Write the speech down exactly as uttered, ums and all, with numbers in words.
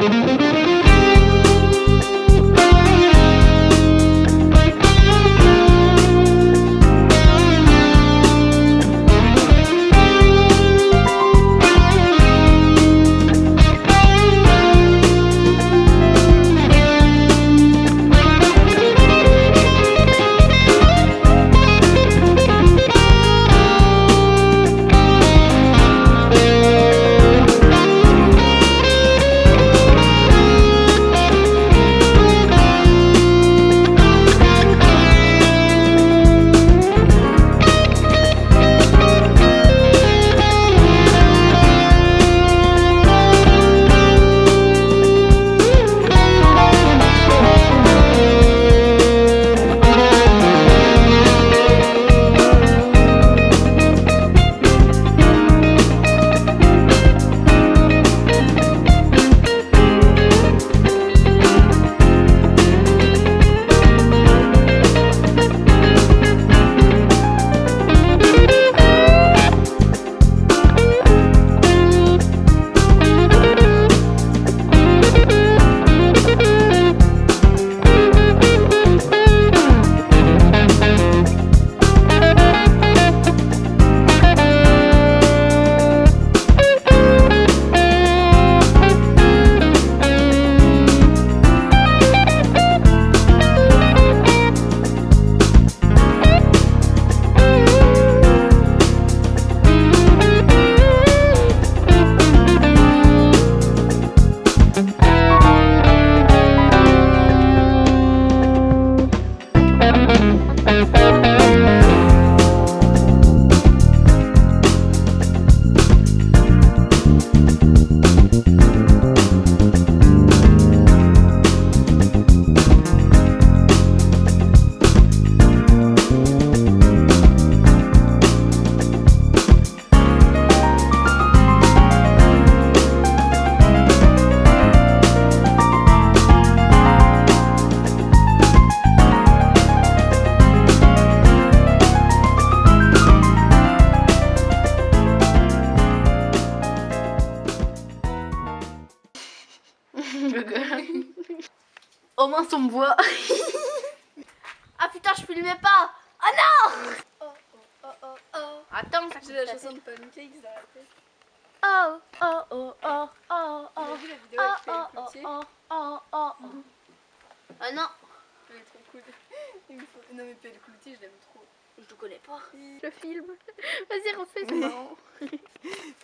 Au moins on me voit. Ah putain, je filmais pas. Ah non. Oh oh oh oh oh. Attends, ça j'ai la chanson de Pancakes dans la tête. Oh oh oh oh oh oh. J'ai vu la vidéo avec P L Cloutier. Oh oh oh oh. Ah non. Elle est trop cool. Il me faut... Non mais P L Cloutier, je l'aime trop. Je le connais pas. Je filme. Vas-y, refais, c'est marrant.